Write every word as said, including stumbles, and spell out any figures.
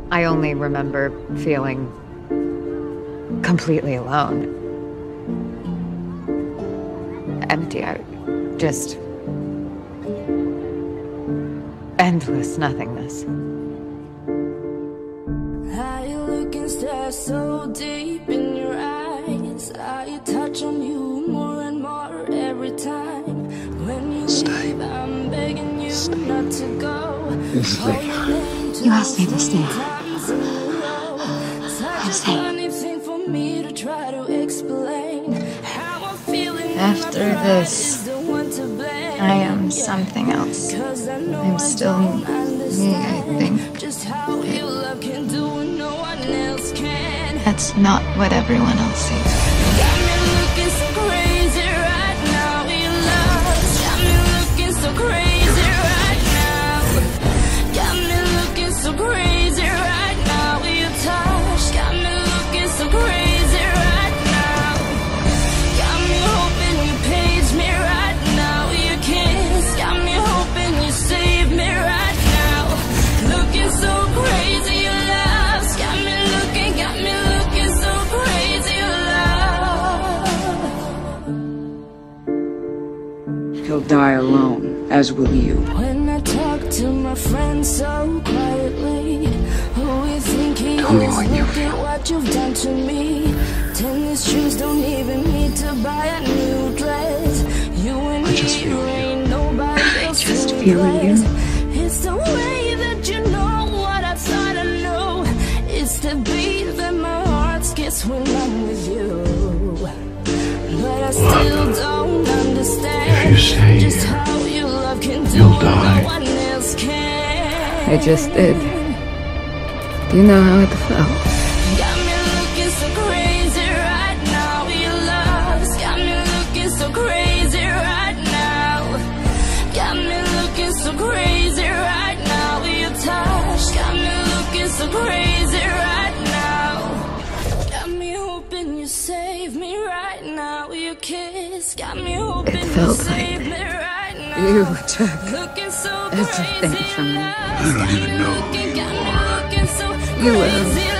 I only remember feeling completely alone. Empty. I just... endless nothingness. I look and stare so deep in your eyes. I touch on you more and more every time. When you Stay. leave, I'm begging you Stay. not to go. Stay. You asked me to stay. I'm staying. Anything for me to try to explain how I'm feeling. After this, I am something else. I'm still me, I think. Just how you love can do what no one else can. That's not what everyone else sees. Got me looking so crazy right now. Your love got me looking so crazy right now. Got me looking so crazy right now. Your touch got me looking so crazy right now. Got me hoping you page me right now. Your kiss got me hoping you save me right now. Looking so crazy, your love's got me looking, got me looking so crazy, your love. He'll die alone, as will you. When I talk to my friends so quietly, who we think he Tell me is, what you look feel. at what you've done to me. Tennis shoes don't even need to buy a new dress. You and I just me, feel you you. ain't nobody else just to feel you. impress. It's the way that you know what I thought I know. It's the beat that my heart skips when I'm with you. But I still don't understand If you stay just here, how your love can do you'll what die. no one else can. I just did. You know how it felt. Got me looking so crazy right now. Your love's got me looking so crazy right now. Got me looking so crazy right now. Your touch got me looking so crazy right now. Got me hoping you save me right now. Your kiss got me hoping It you felt save like me right now. you took Looking so everything crazy, from me. your I don't even know who looking, you got me are. looking so You crazy. will.